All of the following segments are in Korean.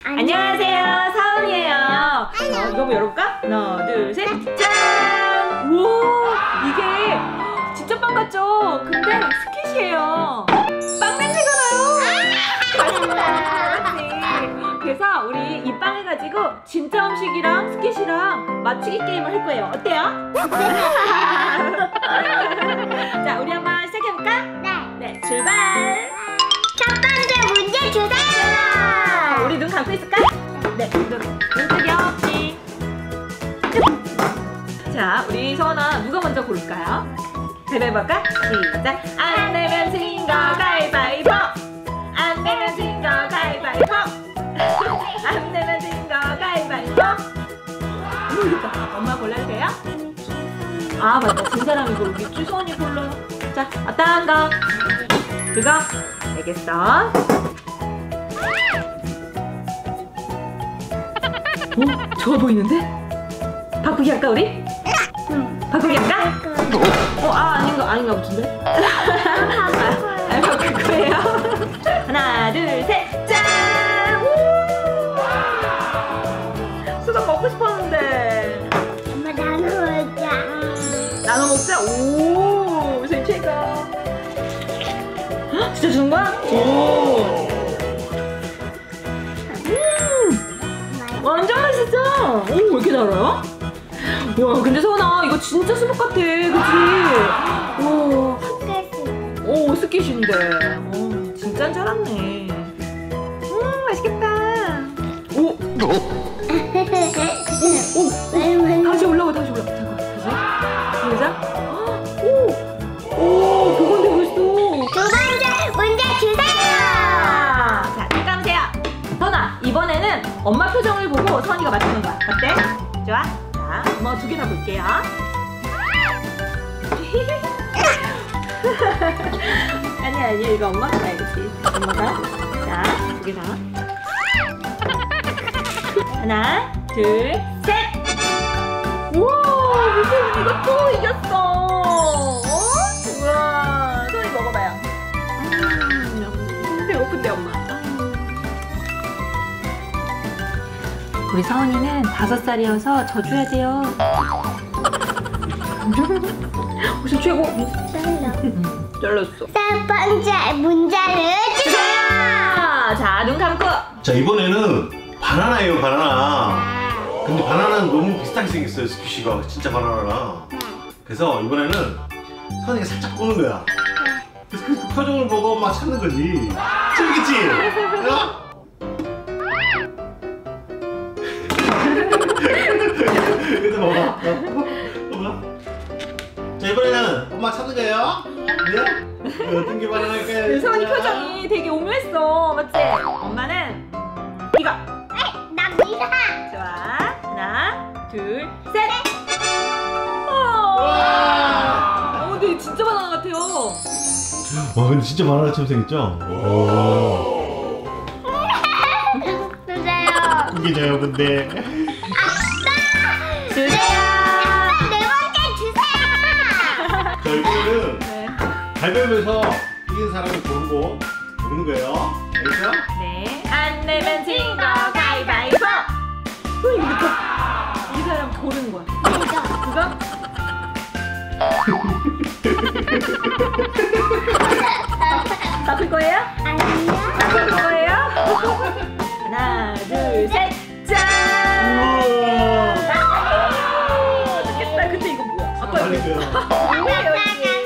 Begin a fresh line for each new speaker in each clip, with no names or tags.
안녕하세요, 사은이에요. 이거 한번 열어볼까? 하나, 둘, 셋, 짠! 우와, 이게 진짜 빵 같죠? 근데 스킷이에요. 빵 냄새가 나요. 맛있다. 그래서 우리 이 빵 해가지고 진짜 음식이랑 스킷이랑 맞추기 게임을 할 거예요. 어때요? 자, 우리 한번 시작해볼까? 네, 출발!
첫 번째 문제 주세요.
우리 눈 감고 있을까? 네, 눈 크게 없이. 자, 우리 서원아 누가 먼저 고를까요? 가위바위보 할까? 시작! 안 내면 진 거 가위바위보! 안 내면 진 거 가위바위보! 안 내면 진 거 가위바위보! 모르겠다. 엄마 골라도 돼요? 아, 맞다. 진 사람이 고르겠지. 서원이 골라. 자, 어떤 거? 그거? 알겠어. 좋아 보이는데? 바꾸기 할까 우리? 응. 바꾸기 할까? 아닌가 보던데? 바꿀 거예요. 하나, 둘, 셋, 짠! 수박 먹고 싶었는데.
엄마 나눠 먹자.
나눠 먹자. 오, 제 최고. 진짜 주는 거야? 오. 완전 맛있어. 오, 왜 이렇게 달아요? 와, 근데 서원아 이거 진짜 수박 같아, 그치? 오, 스킷인데. 오, 진짜 잘았네. 맛있겠다. 오, 다시 올라가. 잠깐, 다시. 시작. 오, 그건 되고 있어.
두 번째 문제 주세요.
자, 눈 감으세요. 서원아, 이번에는 엄마 표정을 보고 서원이가 맞추는 거야. 어때? 좋아? 자, 엄마 두 개 다 볼게요. 아니야, 이거 엄마가 봐야겠지. 엄마가. 자, 두 개 다. 하나, 둘, 셋! 우와, 무슨 이거 또 이겼어! 우와, 소리 먹어봐요. 배고픈데, 엄마. 우리 서원이는 5살이어서 져줘야 돼요. 무슨 최고? 잘랐어.
첫 번째 문제를 주세요.
자, 눈 감고.
자, 이번에는 바나나예요, 바나나. 근데 바나나는 너무 비슷하게 생겼어요, 스퀴시가. 진짜 바나나랑. 그래서 이번에는 서원이가 살짝 꼬는 거야. 그래서 그 표정을 보고 막 찾는 거지. 재밌겠지? 어? 그래도 봐봐. 봐봐. 자, 이번에는 엄마 찾는 거예요? 네? 어떤 게 바나나일까요?
서원이 표정이 되게 오묘했어. 맞지? 엄마는 이거.
나 미라.
좋아. 하나, 둘, 셋.
와!
근데 진짜 바나나 같아요.
와, 근데 진짜 바나나처럼 생겼죠? 오.
주세요.
웃기죠, 근데.
주세요.
네 번째 주세요.
자, 이번에는
네.
가위바위보에서 이긴 사람이 고르고 먹는 거예요. 알겠죠?
네. 안 내면 진 거 가위바위보. 이거 이 사람 고르는 거야. 그거? 바꿀 거예요?
아니요.
바꿀 거예요? 하나, 둘, 셋, 짠!
우와.
좋겠다. 근데 이거 뭐야? 아빠
빨리
이거
돼요.
뭐예요 이게?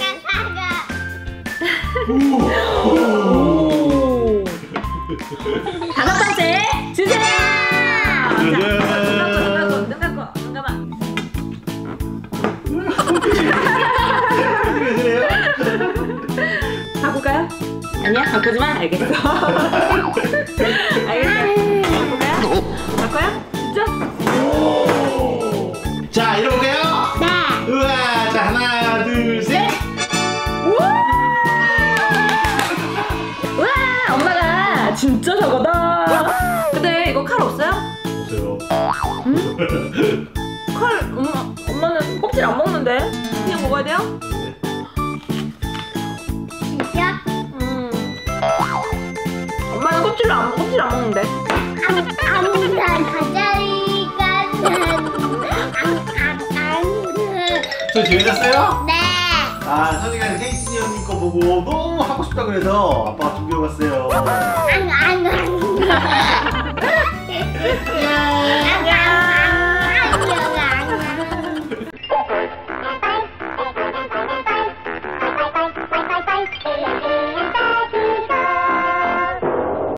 오. 다섯 번째 주세요. 자, 눈 감아. 바꿀까요? 아니야, 바꾸지 마. 알겠어. 알겠어. 바꿔요? 진짜?
자, 이러볼게요.
네.
우와, 자, 하나, 둘, 셋.
와, 엄마가 진짜 저거다. 근데 이거 칼 없어요?
없어요.
응? 칼, 엄마는 껍질 안 먹는데? 그냥 먹어야 돼요?
진짜?
엄마는 껍질 안 먹는데?
저 재밌었어요?
네.
아, 선이가 혜진이 언니 거 보고 너무 하고 싶다 그래서 아빠가 준비해봤어요.